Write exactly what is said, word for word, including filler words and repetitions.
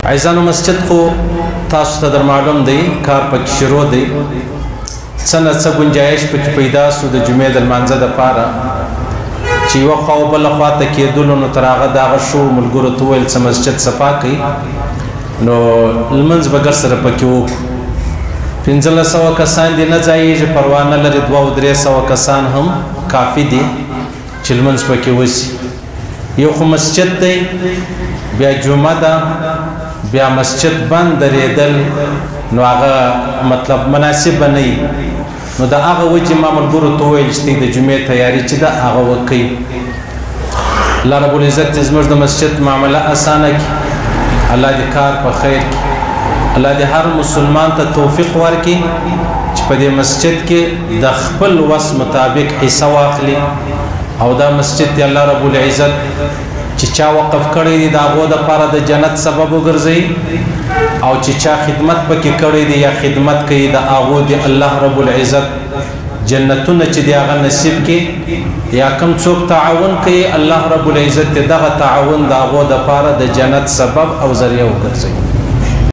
عزانو مسجد خو تاسو ته در معلوم دی کار پکې شروع دی څه نه څه گنجایش پکې پیدا سو د جمعې د لمانځه دپاره چې یوه خوا او بله خوا ته کېدلو نو تر هغه د هغه شو ملګرو ته وویل څه مسجد صفا کوي نو لمونځ به ګر سره پکې وکړو پنځلس سوه کسان دي نه ځایېږي پروا نه لري دوه او درې سوه کسان هم کافي دي چې لمونځ پکې وشي یو خو مسجد دی بیا جمعه ده بیا مسجد بند درېدل نو هغه مطلب مناسب نه وي نو د هغه وجې ما ملګرو ته وویل چې د جمعې تیاري چې ده هغه وکوي الله رب العزت دې زموږ د مسجد معامله اسانه کړي الله دې کار په خیر کړي الله دې هر مسلمان ته توفیق ورکړي چې په دې مسجد کې د خپل وس مطابق حصه واخلي او دا مسجد دې الله رب العزت چې چا وقف کړی دی د هغو دپاره د جنت سبب وګرځوي او چې چا خدمت پکې کړی دی یا خدمت کوي د هغو د الله رب العزت جنتونه چې دی هغه نصیب کړي یا کوم څوک تعاون کوي الله رب العزت دغه تعاون د هغو دپاره د جنت سبب او ذریعه وګرځوي